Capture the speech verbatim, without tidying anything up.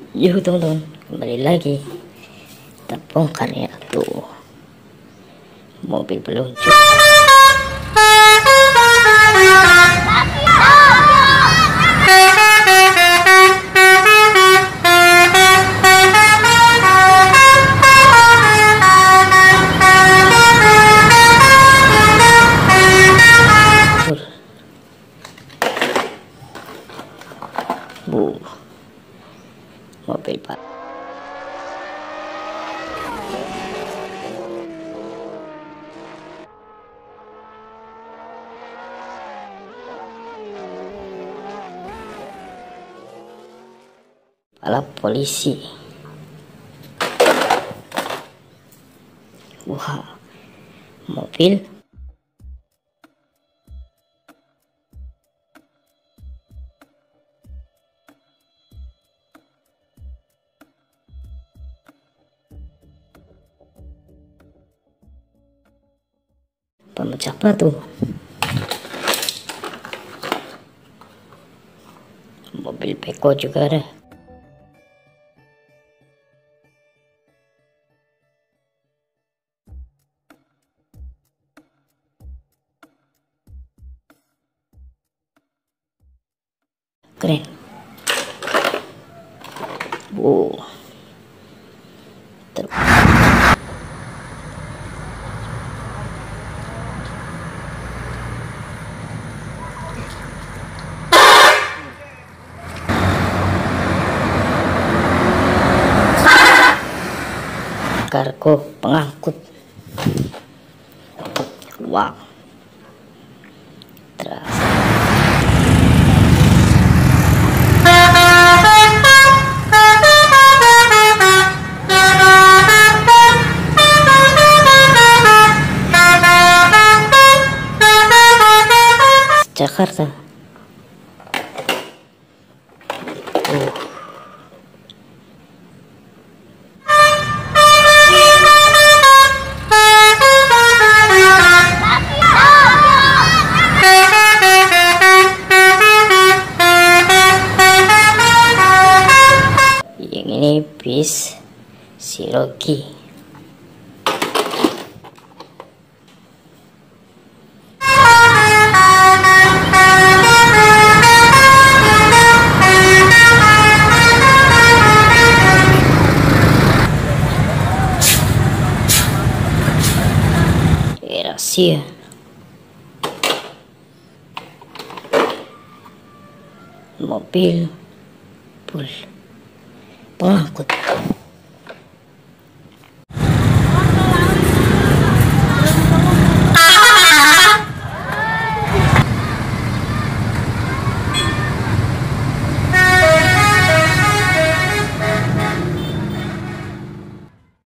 Yuk teman-teman, kembali lagi kita bongkar ya tuh mobil peluncur. Bu, mobil pak. Kepala polisi. Wah, mobil pemecah batu, mobil beko juga ada. Keren. Wow. Ter Kargo pengangkut. Wow. Terus Jakarta. Oh. Yang ini bis Siroki. Rahasia. Mobil pul pengangkut.